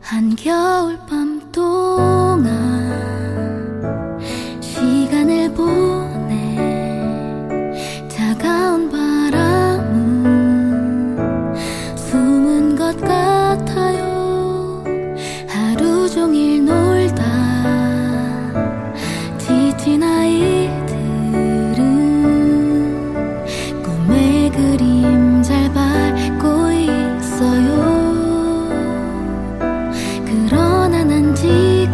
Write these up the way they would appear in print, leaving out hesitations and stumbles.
한겨울밤 동안 시간을 보내. 차가운 바람은 숨은 것 같아요. 하루 종일 놀다 지친 아이들은 꿈의 그림 잘 밟고 있어요. 그러나 난 지금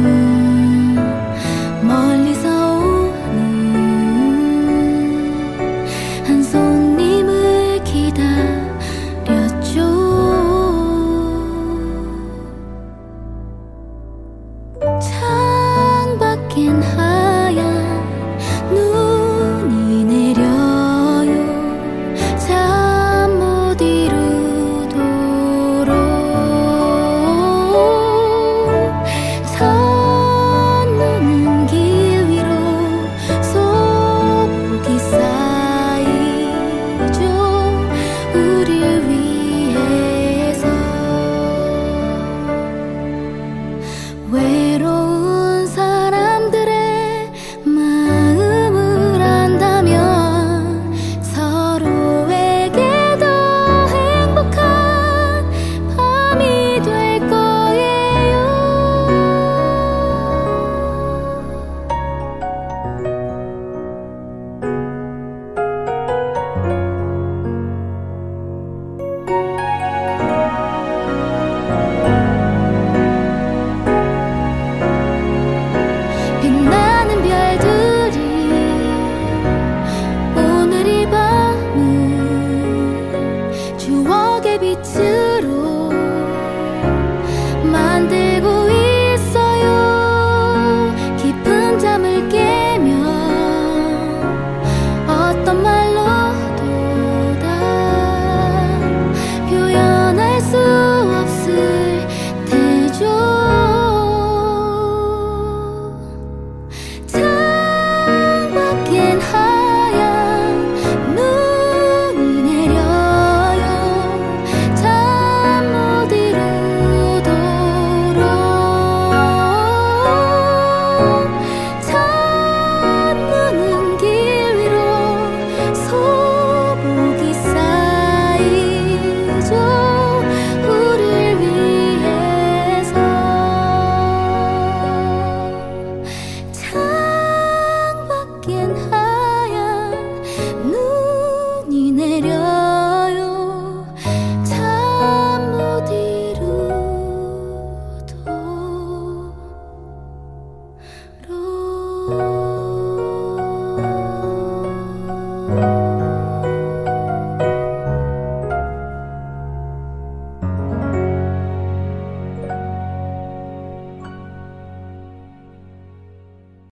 멀리서 오는 한 손님을 기다렸죠. 창밖엔 하얀 눈이 내려요. 잠 못 이루도록 첫눈은 길 위로 소복이 쌓이죠. 우릴 위해서. 외로운 사람들의 마음을 안다면 서로에게 더 행복한 밤이 될 거예요. 빛나는 별들이 오늘 이 밤을 추억의 빛으로 만들고 있어요. 깊은 잠을 깨면 어떤 말로도 다 표현할 수 없을 테죠. 창밖엔 하얀 눈이 내려요. 잠 못 이루도록 첫눈은 길 위로 소복이 쌓이죠. 우릴 위해서. 창밖엔